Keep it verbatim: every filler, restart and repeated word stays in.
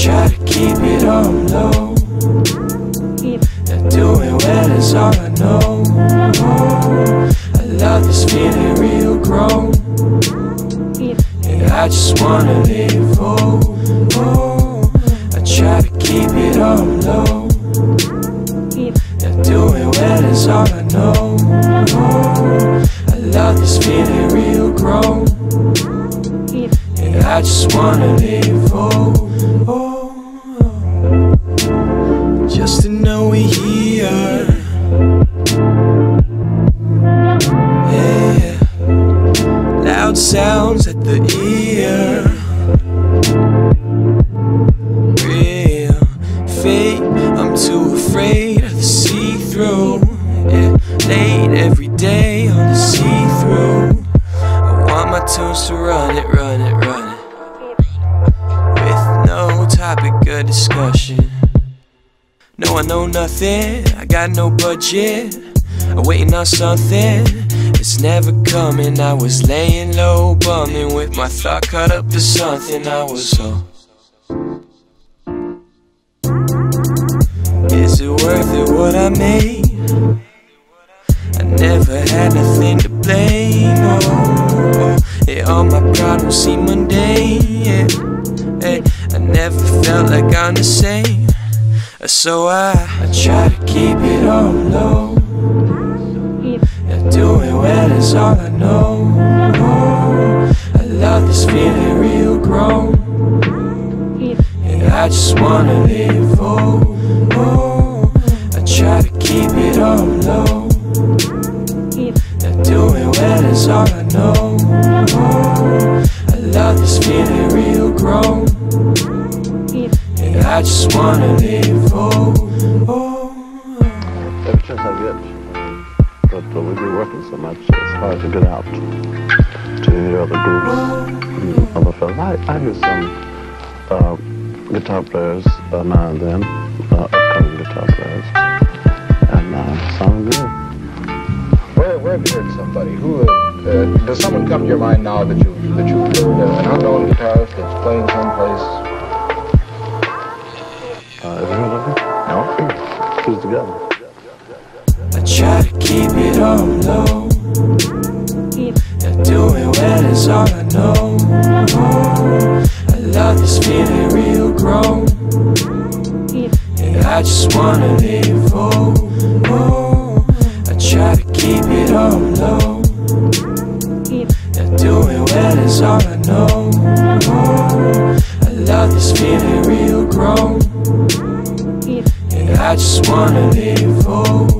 try to keep it on low. Not doing well is all I know. I love this feeling real grown, and I just wanna live. Oh, oh. I try to keep it on low. Not doing well is all I know. Oh, I love this feeling real grown, and I just wanna live. Oh, oh, oh. Just to know we're here. Yeah, loud sounds at the ear. Real fake, I'm too afraid of the see-through. Yeah, late every day on the see-through. I want my tunes to run it, run it, run it, with no topic of discussion. No, I know nothing, I got no budget. I'm waiting on something, it's never coming. I was laying low, bumming, with my thought caught up to something. I was so. Is it worth it what I made? I never had nothing to blame. Oh, yeah, all my problems seem mundane. Yeah, hey, I never felt like I'm the same. So I, I try to keep it on low. Not doing well is all I know. Oh, I love this feeling real grown, and I just wanna live. Oh, oh. I try to keep it on low. Not doing well is all I know. Oh, I love this feeling real grown, and I just wanna live. Oh, oh. Ever since I get, but uh, we've been working so much, it's hard to get out to the other groups and other fellas. I, I hear some uh, guitar players uh, now and then, uh, upcoming guitar players, and uh, sound good. Where, where have you heard somebody? Who uh, uh, does someone come to your mind now that you that you've heard uh, an unknown guitarist that's playing someplace? Uh, have you heard of it? No. Who's together? I try to keep it on low. Not doing well is all I know. Oh, I love this feeling real grown, and I just wanna live. Oh, oh. I try to keep it on low. Not doing well is all I know. Oh, I love this feeling real grown, and I just wanna live. Oh.